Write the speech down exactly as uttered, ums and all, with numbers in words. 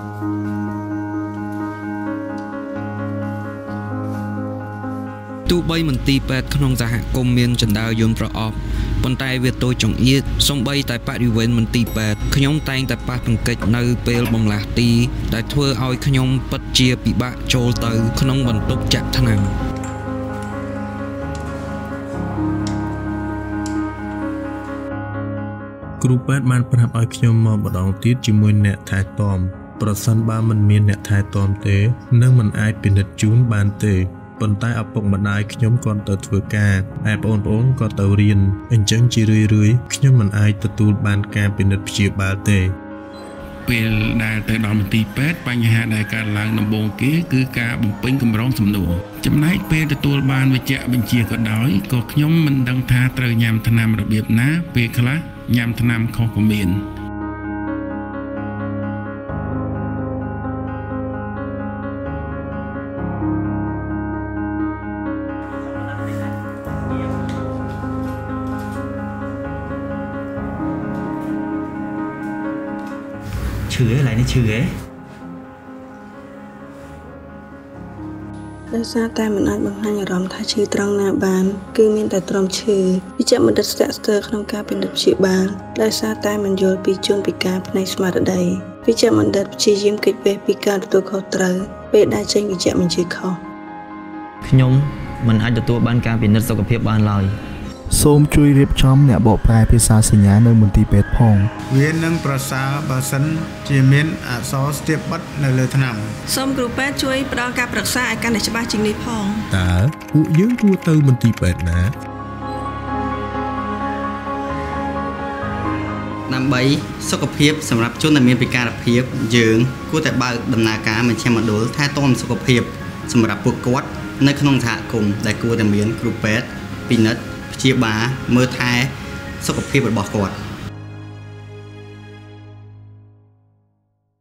tu bay mình ti pet không ra hạ công miên trần đào yun pro op bàn tay việt tôi trọng yết song bay tại pat event mình ti pet khnyong tay tại pat bằng kịch nơi pel bằng lạc ti tại thưa ao khnyong bất chia bị bạ trôi từ khnyong bần túc chặt thân nào Grupet man perhap ai khnyong mau berdong tiết chỉ mùi nẹt thái tòmประสันบ้ามันมีเนทายตอมเตเนื่องมันอายเป็นเด็ดจูนบานเตปนใต้อปกบันไดขยมก่อนเติร์ดกาไอปอนปอนก็เติร์เรียนเอ็นจังจีรุยรุยขยมมันอายตะตูบานกาเป็นเด็ดจีบาเตពេលដែលទៅដល់មន្ទីរពេទ្យបញ្ហាដែលកើតឡើងដំបូងគេគឺការបំពេញកម្រងសំណួរចំណែកពេលទទួលបានវេជ្ជបញ្ជាក៏ដោយក៏ខ្ញុំមិនដឹងថាត្រូវញ៉ាំថ្នាំរបៀបណាពេលខ្លះញ៉ាំថ្នាំខុសក៏មានชื่ออะไรนี่ชื่อเอ๊ะដោយសារតែមិនអាចបង្ហាញអារម្មណ៍ថាឈឺត្រង់ណាបានគឺមានតែត្រឹមឈឺវិជ្ជបណ្ឌិតស្ទាក់ស្ទើរក្នុងការពិនិត្យព្យាបាលដោយសារតែមិនយល់ពីជនពិការផ្នែកស្មារតីវិជ្ជបណ្ឌិតព្យាយាមគេចវេះពីការទទួលខុសត្រូវពេលដែលចេញវិជ្ជបញ្ជាខុសខ្ញុំមិនអាចទទួលបានការពិនិត្យសុខភាពបានឡើយសូមជួយរៀបចំអ្នកបកប្រែភាសាសញ្ញានៅមន្ទីរពេទ្យផងវានឹងប្រសើរបើសិនជាមានអក្សរស្ទាបបិទនៅលើថ្នាំសូមគ្រូពេទ្យជួយផ្ដល់ការប្រឹក្សាឲ្យកាន់តែច្បាស់ជាងនេះផងតើពួកយើងគួរទៅមន្ទីរពេទ្យណាដើម្បីសុខភាពសម្រាប់ជនដែលមានពិការភាពយើងគួរតែបើកដំណើរការមជ្ឈមណ្ឌលថែទាំសុខភាពសម្រាប់ពួកគាត់នៅក្នុងសហគមន៍ដែលគួរតែមានគ្រូពេទ្យពិនិត្យព្យាបាលមើលថែសុខភាពរបស់គាត់